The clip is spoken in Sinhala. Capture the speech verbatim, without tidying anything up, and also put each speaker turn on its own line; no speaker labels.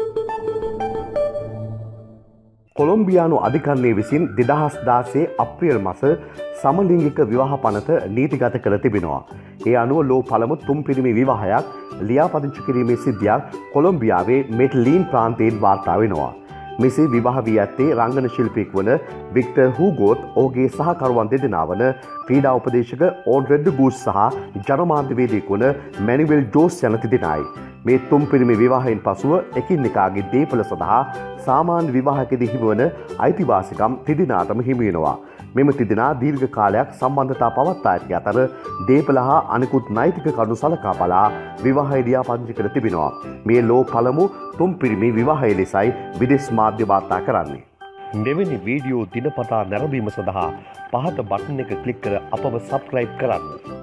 කොලොම්බියානු අධිකරණය විසින් දෙදහස් දාසේ අප්‍රේල් මාස සමලිංගික විවාහ පනත නීතිගත කර තිබෙනවා. ඒ අනුව ලෝ පළමු තුන් පිරිමි විවාහයක් ලියාපදිංචි කිරීමේ සිද්ධියක් කොලොම්බියාවේ මෙඩ්ලින් ප්‍රාන්තයෙන් වාර්තා වෙනවා. මෙසේ විවාහ වී ඇත්තේ රංගන ශිල්පියෙක් වන වික්ටර් හූගෝත් ඔහුගේ සහකරුවන් දෙදෙනා වන ක්‍රීඩා උපදේශක ඕඩ්‍රෙඩ් ගූස් සහ ජනමාධ්‍යවේදියෙක් වන මැනුවෙල් ජෝස් යන තිදෙනායි. මේ තුන් පිරිමි විවාහයෙන් පසුව එකින් එකාගේ දේපල සඳහා සාමාන්‍ය විවාහකදී හිමිවන අයිතිවාසිකම් තිදෙනාටම හිමි වෙනවා. මෙම තිදෙනා දීර්ඝ කාලයක් සම්බන්ධතා පවත්වා ඇති අතර දේපල හා අනෙකුත් නෛතික කරුණු සලකා බලා විවාහය ලියාපදිංචි කර තිබෙනවා. මේ ලෝ පළමු තුන් පිරිමි විවාහය ලෙසයි විදේශ මාධ්‍ය වාර්තා කරන්නේ. මෙවැනි වීඩියෝ දිනපතා නැරඹීම සඳහා පහත බටන් එක ක්ලික් කර අපව සබ්ස්ක්‍රයිබ් කරන්න.